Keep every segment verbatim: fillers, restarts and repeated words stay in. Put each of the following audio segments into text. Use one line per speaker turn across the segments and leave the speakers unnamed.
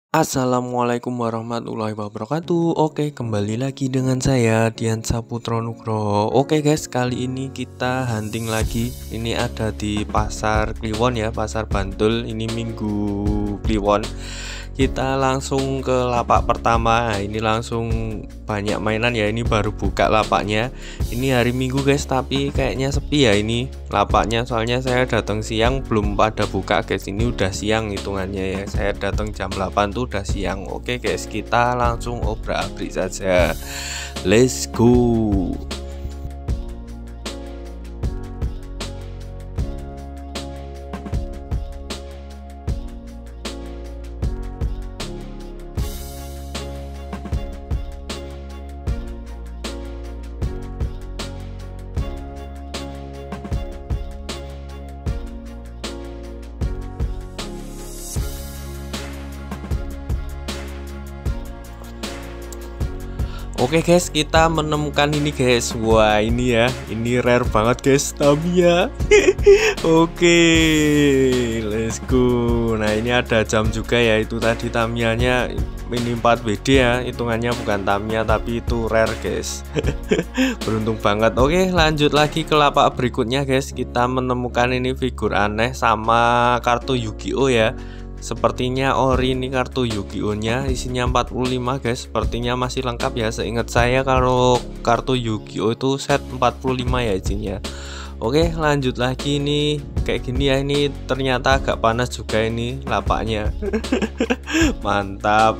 Assalamualaikum warahmatullahi wabarakatuh. Oke, kembali lagi dengan saya Dian Saputro Nugroho. Oke guys, kali ini kita hunting lagi. Ini ada di Pasar Kliwon ya, Pasar Bantul. Ini Minggu Kliwon. Kita langsung ke lapak pertama. Nah, ini langsung banyak mainan ya. Ini baru buka lapaknya. Ini hari Minggu guys, tapi kayaknya sepi ya ini lapaknya. Soalnya saya datang siang belum pada buka guys. Ini udah siang hitungannya ya. Saya datang jam delapan tuh udah siang. Oke guys, kita langsung obrak-abrik saja. Let's go. Oke guys, kita menemukan ini guys. Wah ini ya, ini rare banget guys, Tamiya. Oke, let's go. Nah ini ada jam juga ya. Itu tadi Tamiyanya mini empat W D ya, hitungannya bukan Tamiya tapi itu rare guys. Beruntung banget. Oke, lanjut lagi ke lapak berikutnya guys. Kita menemukan ini figur aneh sama kartu Yu-Gi-Oh ya. Sepertinya ori ini kartu Yu-Gi-Oh nya, isinya empat puluh lima guys. Sepertinya masih lengkap ya. Seingat saya kalau kartu Yu-Gi-Oh itu set empat puluh lima ya isinya. Oke, lanjut lagi ini kayak gini ya. Ini ternyata agak panas juga ini lapaknya. Mantap.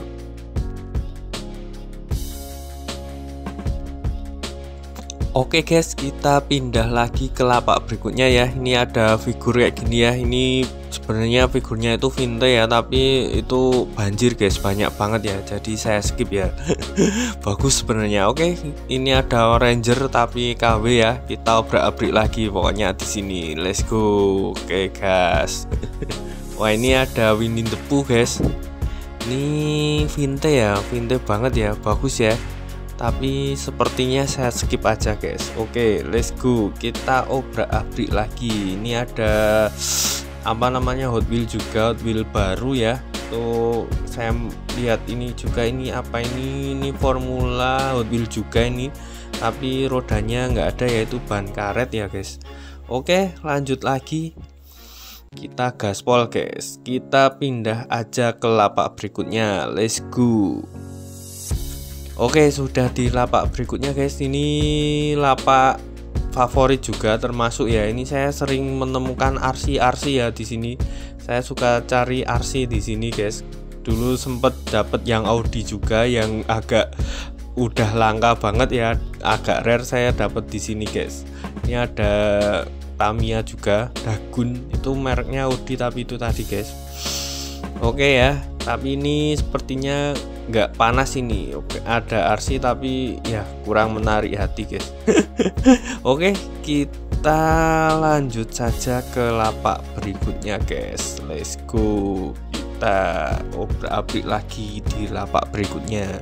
Oke guys, kita pindah lagi ke lapak berikutnya ya. Ini ada figur kayak gini ya. Ini sebenarnya figurnya itu vintage ya, tapi itu banjir guys, banyak banget ya. Jadi saya skip ya. Bagus sebenarnya. Oke, ini ada Ranger tapi K W ya. Kita obrak-abrik lagi pokoknya di sini. Let's go. Oke guys. Wah, ini ada Winnie the Pooh guys. Ini vintage ya, vintage banget ya. Bagus ya. Tapi sepertinya saya skip aja guys. Oke, let's go. Kita obrak-abrik lagi. Ini ada apa namanya, Hot Wheel juga, Hot Wheel baru ya. Tuh saya lihat ini juga, ini apa ini ini formula Hot Wheel juga ini, tapi rodanya nggak ada, yaitu ban karet ya guys. Oke, lanjut lagi. Kita gaspol guys. Kita pindah aja ke lapak berikutnya. Let's go. Oke, sudah di lapak berikutnya guys. Ini lapak favorit juga termasuk ya. Ini saya sering menemukan R C R C ya di sini. Saya suka cari R C di sini guys. Dulu sempet dapet yang Audi juga yang agak udah langka banget ya, agak rare, saya dapat di sini guys. Ini ada Tamiya juga, Dagun, itu mereknya Audi tapi itu tadi guys. Oke ya, tapi ini sepertinya nggak panas ini. Oke, ada R C tapi ya kurang menarik hati guys. Oke, kita lanjut saja ke lapak berikutnya guys. Let's go. Kita obrak-abrik lagi di lapak berikutnya.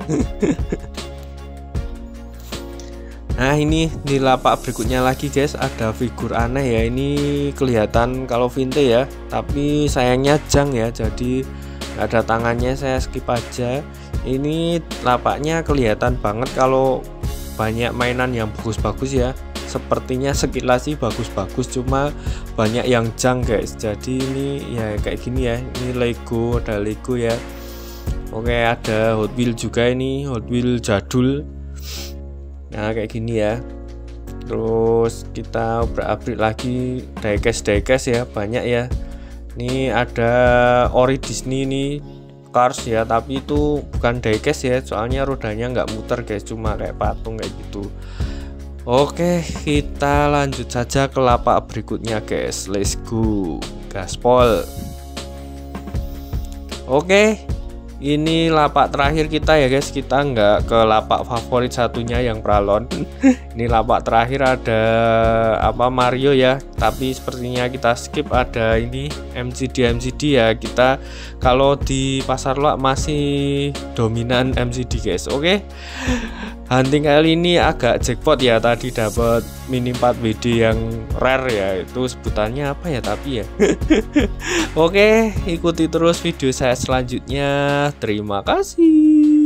Nah ini di lapak berikutnya lagi guys, ada figur aneh ya. Ini kelihatan kalau vintage ya, tapi sayangnya jang ya, jadi ada tangannya, saya skip aja. Ini lapaknya kelihatan banget kalau banyak mainan yang bagus-bagus ya. Sepertinya sekilas sih bagus-bagus, cuma banyak yang jang guys. Jadi ini ya kayak gini ya. Ini Lego, ada Lego ya. Oke, ada Hot Wheel juga, ini Hot Wheel jadul. Nah kayak gini ya. Terus kita obrak-abrik lagi, diecast-diecast ya, banyak ya. Ini ada ori Disney nih, Cars ya, tapi itu bukan diecast ya, soalnya rodanya nggak muter guys, cuma kayak patung kayak gitu. Oke, kita lanjut saja ke lapak berikutnya guys. Let's go. Gaspol. Oke, ini lapak terakhir kita ya guys. Kita nggak ke lapak favorit satunya yang pralon. Ini lapak terakhir ada apa Mario ya, tapi sepertinya kita skip. Ada ini M C D M C D ya, kita kalau di pasar loak masih dominan M C D guys. Oke, hunting kali ini agak jackpot ya, tadi dapat mini empat W D yang rare ya, itu sebutannya apa ya tapi ya. Oke, ikuti terus video saya selanjutnya, terima kasih.